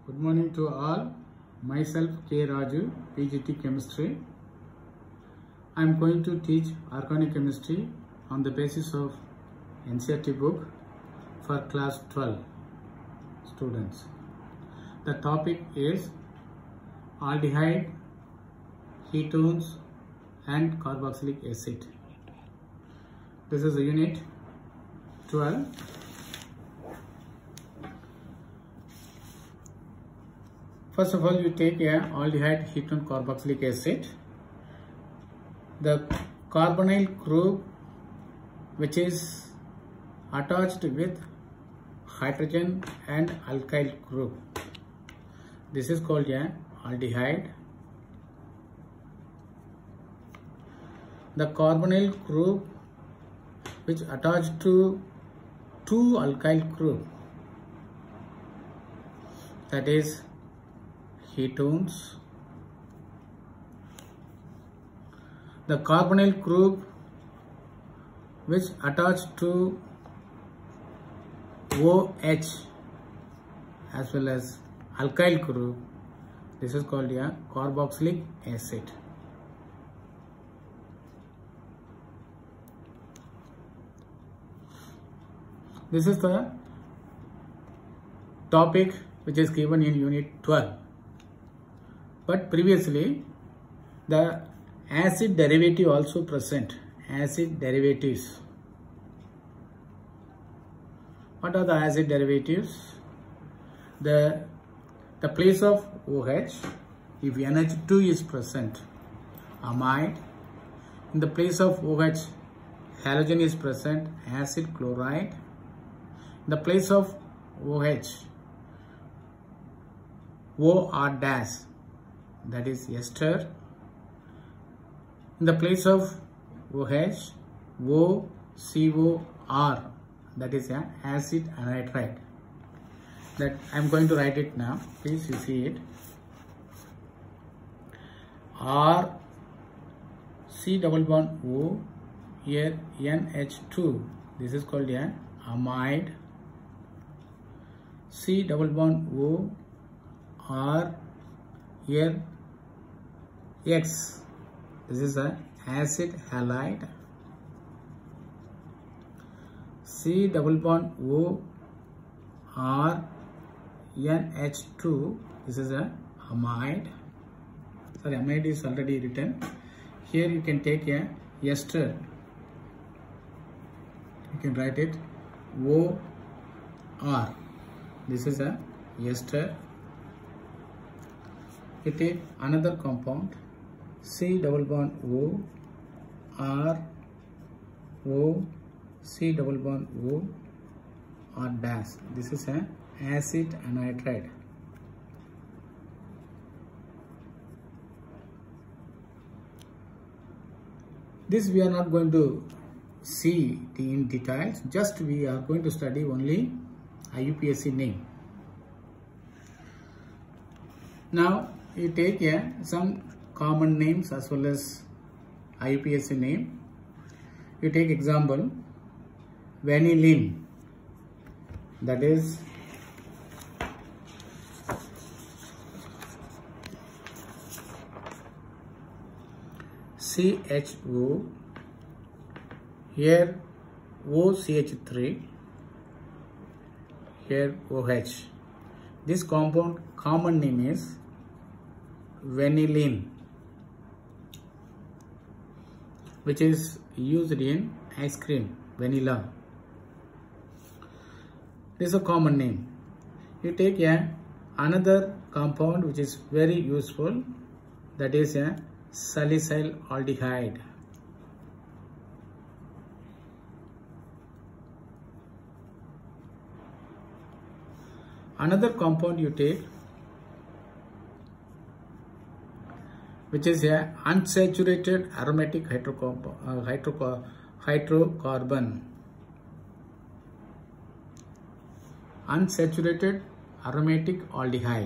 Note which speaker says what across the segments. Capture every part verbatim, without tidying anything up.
Speaker 1: Good morning to all. Myself K. Raju, P G T Chemistry. I am going to teach organic chemistry on the basis of N C E R T book for class twelve students. The topic is aldehyde, ketones and carboxylic acid. This is unit twelve. First of all, you take a aldehyde, ketone, carboxylic acid. The carbonyl group which is attached with hydrogen and alkyl group. This is called a aldehyde. The carbonyl group which attached to two alkyl group, that is ketones. The carbonyl group which attached to OH as well as alkyl group, this is called a carboxylic acid. This is the topic which is given in unit twelve. But previously the acid derivative also present. Acid derivatives. What are the acid derivatives? The, the place of OH, if N H two is present, amide. In the place of OH, halogen is present, acid chloride. In the place of OH, O R dash, that is ester. In the place of OH, O C O R, that is an acid anhydride. That I am going to write it now. Please you see it. R C double bond O, here N H two. This is called an amide. C double bond O, R, here X. This is a acid halide. C double bond O, R, N H two. This is a amide. Sorry, amide is already written. Here you can take a ester. You can write it O, R. This is a ester. You take another compound, C double bond O, R, O, C double bond O, R dash. This is an acid anhydride. This we are not going to see in details, just we are going to study only I U P A C name. Now you take yeah, some common names as well as I U P A C name. You take example vanillin, that is C H O, here O C H three, here OH. This compound common name is vanillin, which is used in ice cream, vanilla. This is a common name. You take a, another compound which is very useful, that is a salicyl aldehyde. Another compound you take which is a unsaturated aromatic hydrocarbon, uh, hydro, hydrocarbon. Unsaturated aromatic aldehyde.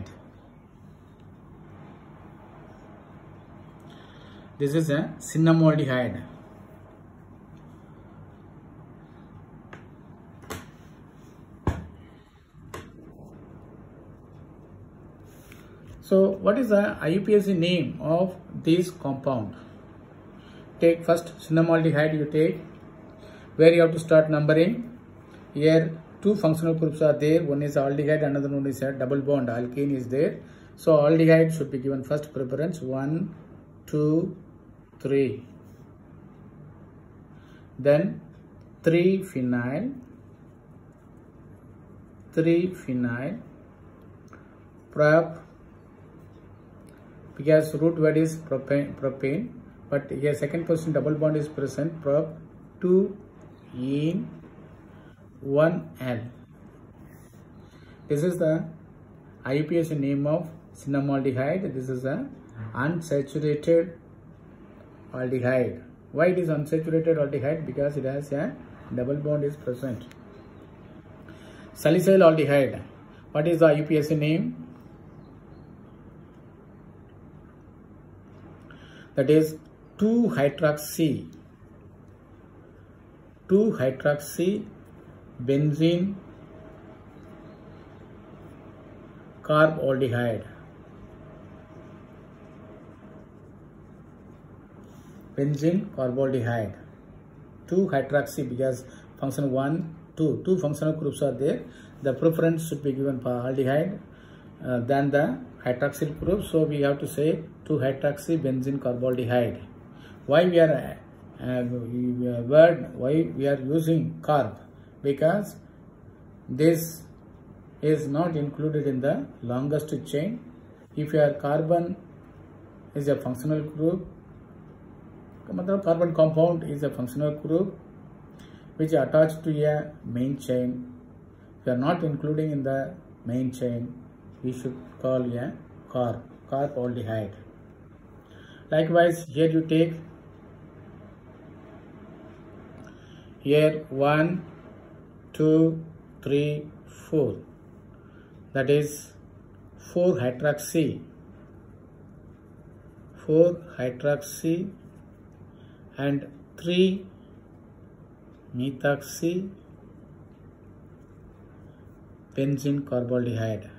Speaker 1: This is a cinnamaldehyde. So what is the I U P A C name of this compound? Take first cinnamaldehyde you take, where you have to start numbering. Here two functional groups are there, one is aldehyde, another one is a double bond alkene is there. So aldehyde should be given first preference, one, two, three. Then three phenyl, three phenyl, prop, because root word is propane, propane, but here second position double bond is present, prop, two in one L. This is the I U P A C name of cinnamaldehyde. This is a unsaturated aldehyde. Why it is unsaturated aldehyde? Because it has a double bond is present. Salicyl aldehyde. What is the I U P A C name? That is two hydroxy two hydroxy benzene carbaldehyde. Benzene carbaldehyde. two hydroxy, because function one, two. Two functional groups are there. The preference should be given for aldehyde uh, than the hydroxyl group. So we have to say two hydroxy benzene carbaldehyde. Why we are uh, word? Why we are using carb? Because this is not included in the longest chain. If your carbon is a functional group, carbon compound is a functional group which is attached to a main chain. If you are not including in the main chain, we should call a carb, carbaldehyde. Likewise, here you take here one, two, three, four. That is four hydroxy, four hydroxy and three methoxy benzene carbaldehyde.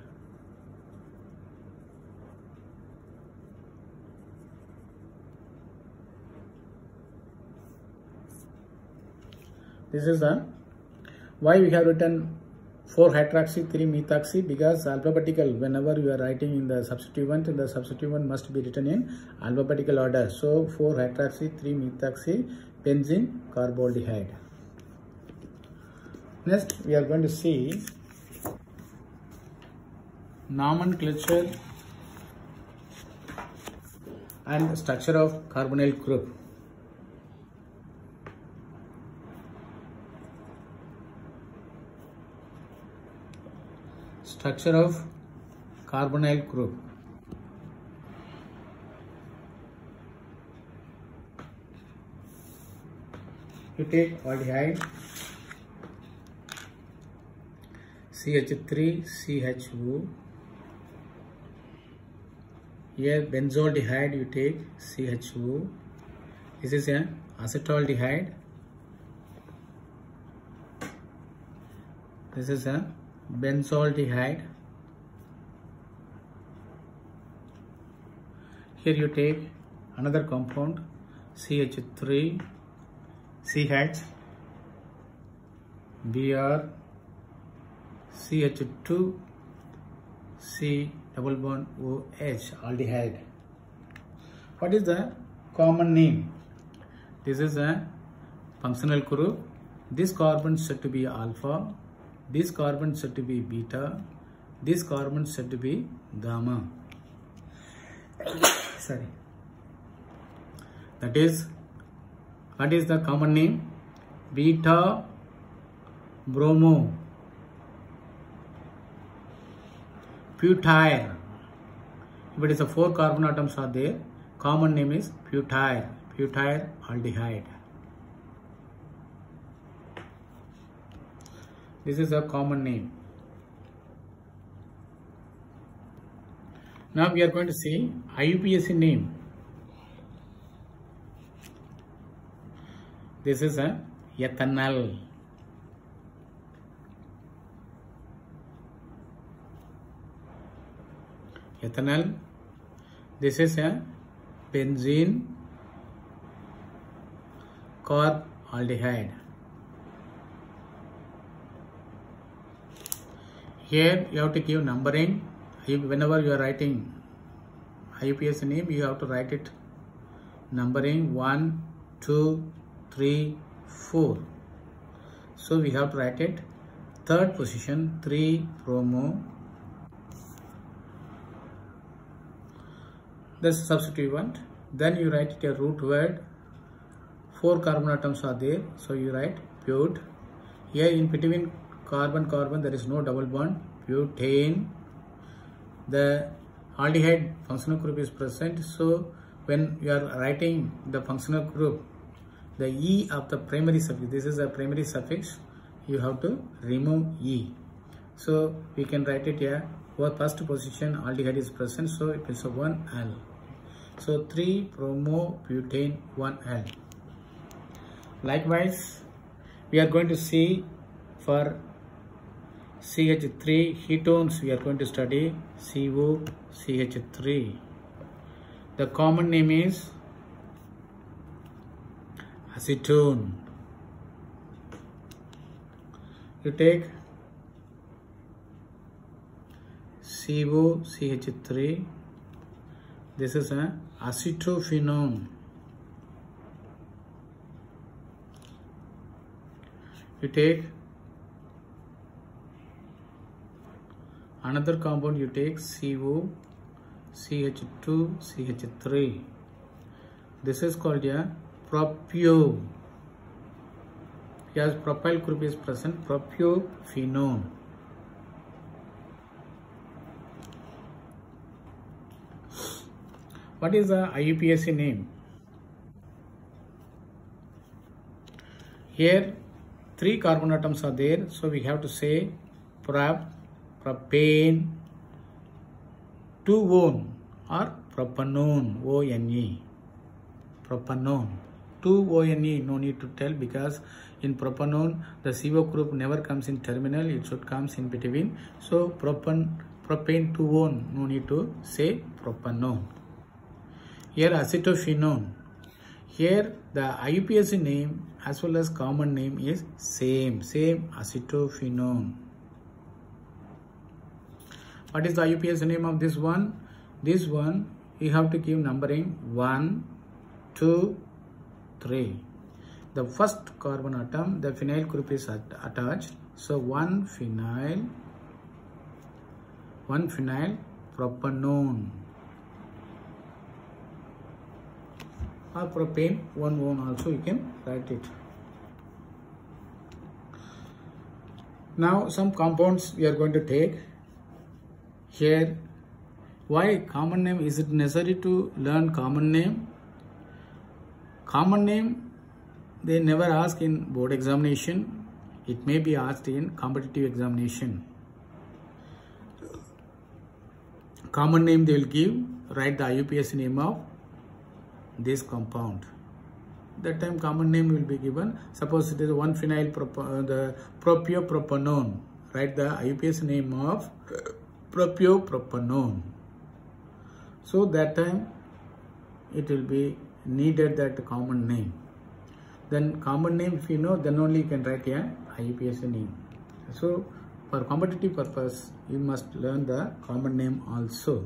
Speaker 1: This is the why we have written four hydroxy, three methoxy, because alphabetical, whenever you are writing in the substituent, the substituent must be written in alphabetical order. So four hydroxy, three methoxy benzene carbaldehyde. Next we are going to see nomenclature and structure of carbonyl group. Structure of carbonyl group. You take aldehyde, C H three C H O. Here benzaldehyde you take C H O. This is an acetaldehyde. This is a benzaldehyde. Here you take another compound C H three C H, Br, C H two C double bond O H aldehyde. What is the common name? This is a functional group. This carbon said to be alpha. This carbon said to be beta. This carbon said to be gamma. Sorry. That is, what is the common name? Beta bromo butyl. If it is a four carbon atoms are there, common name is butyl, butyl aldehyde. This is a common name. Now we are going to see I U P A C name. This is a ethanol. ethanol. This is a benzene carbaldehyde. Here you have to give numbering. Whenever you are writing I U P A C name, you have to write it numbering one, two, three, four. So we have to write it third position three bromo. That's substitute one. Then you write it a root word. Four carbon atoms are there, so you write bute. Here in between carbon carbon there is no double bond. Butane. The aldehyde functional group is present, so when you are writing the functional group, the E of the primary suffix, this is a primary suffix, you have to remove E. So we can write it here. For first position aldehyde is present, so it is a one L. So three bromo butane one L. Likewise, we are going to see for C H three ketones, we are going to study C O C H three. The common name is acetone. You take C O C H three. This is an acetophenone. You take another compound, you take C O C H two C H three. This is called a propio. Yes, propyl group is present, propiophenone. What is the I U P A C name? Here three carbon atoms are there, so we have to say prop, propane, two one or propanone, O N E, propanone. two O N E, no need to tell, because in propanone the C O group never comes in terminal, it should comes in between. So propan, propane two one, no need to say propanone. Here acetophenone. Here the I U P A C name as well as common name is same, same acetophenone. What is the I U P A C name of this one? This one you have to give numbering one, two, three. The first carbon atom, the phenyl group is at attached. So one phenyl, one phenyl propanone. Or propane one one also you can write it. Now some compounds we are going to take. Here, why common name? Is it necessary to learn common name? Common name they never ask in board examination. It may be asked in competitive examination. Common name they will give, write the I U P A C name of this compound. That time common name will be given. Suppose it is one phenyl prop uh, the propiopropanone. Write the I U P A C name of propiopropanone. So that time it will be needed that common name. Then common name if you know, then only you can write a I U P A C name. So for competitive purpose, you must learn the common name also.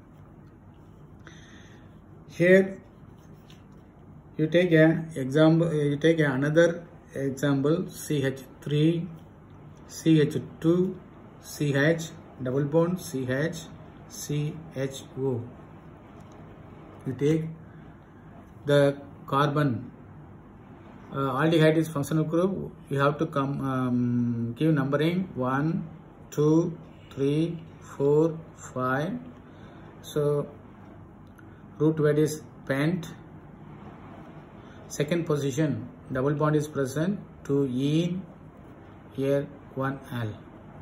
Speaker 1: Here you take a example, you take a another example, C H three, C H two, C H, double bond C H, C H O. You take the carbon, uh, aldehyde is functional group, you have to come um, give numbering one, two, three, four, five. So root word is pent. Second position, double bond is present, two ene, here one L.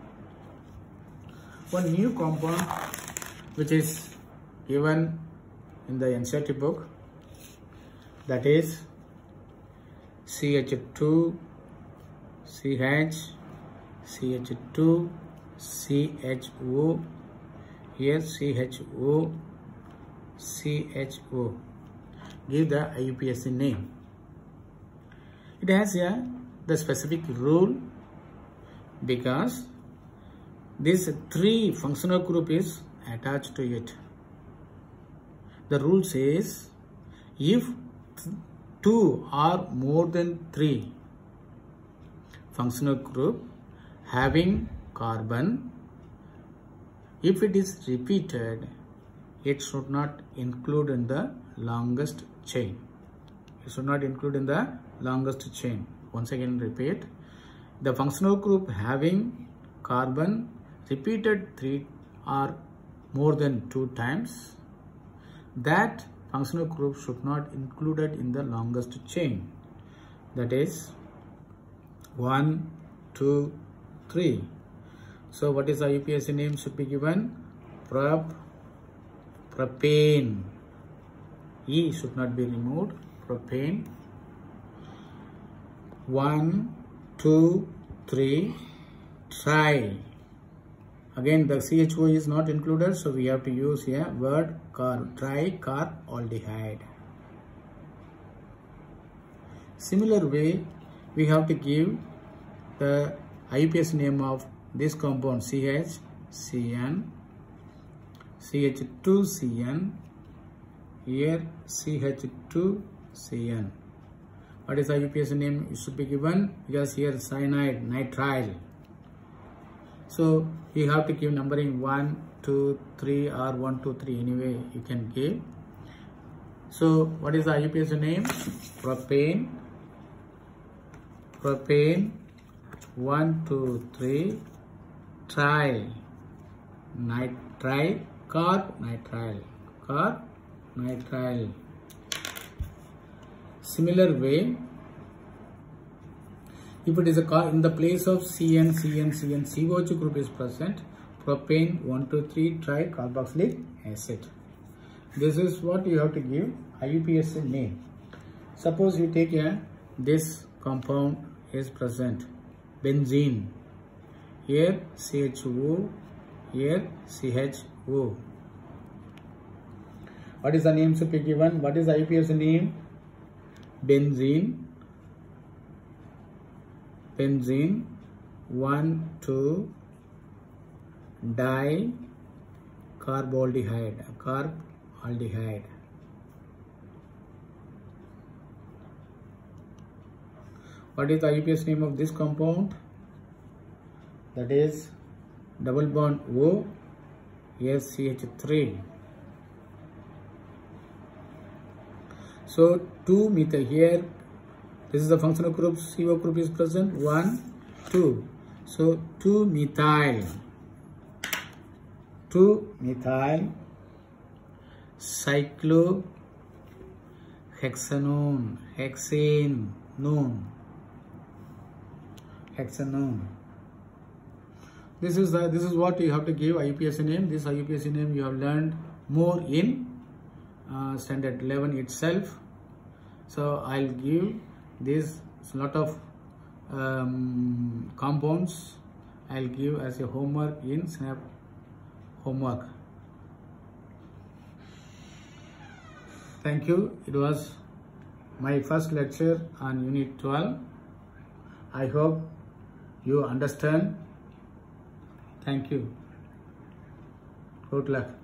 Speaker 1: One new compound which is given in the N C E R T book, that is C H two, C H, C H two, C H O. Here C H O, C H O. Give the I U P A C name. It has a the specific rule because this three functional group is attached to it. The rule says if two or more than three functional group having carbon, if it is repeated, it should not include in the longest chain. It should not include in the longest chain. Once again repeat, the functional group having carbon repeated three or more than two times, that functional group should not included in the longest chain. That is one, two, three. So what is the I U P A C name should be given? Prop, propane. E should not be removed. Propane. One, two, three. Tri. Again, the C H O is not included, so we have to use here word car, tricarbaldehyde. Similar way, we have to give the I U P A C name of this compound C H, C N, C H two C N, here C H two C N. What is I U P A C name? It should be given because here cyanide, nitrile. So you have to give numbering one, two, three or one, two, three, anyway you can give. So what is the I U P A C name? Propane, propane, one, two, three, tri, nitrile, carbonitrile, carbonitrile. Similar way, if it is a car in the place of C N, C N, C N, C O H group is present, propane one, two, three tricarboxylic acid. This is what you have to give I U P A C name. Suppose you take a this compound is present, benzene. Here C H O, here C H O. What is the name should be given? What is the I U P A C name? Benzene. Benzene one, two, dicarbaldehyde, carbaldehyde. What is the I U P A C name of this compound? That is double bond O, here C H three. So two methyl here. This is the functional group, C O group is present, one, two. So two methyl, two methyl cyclohexanone, hexane, none, hexanone. This is the, this is what you have to give I U P A C name. This I U P A C name you have learned more in uh, standard eleven itself. So I'll give this lot of um, compounds I'll give as a homework in SNAP homework. Thank you. It was my first lecture on Unit twelve. I hope you understand. Thank you. Good luck.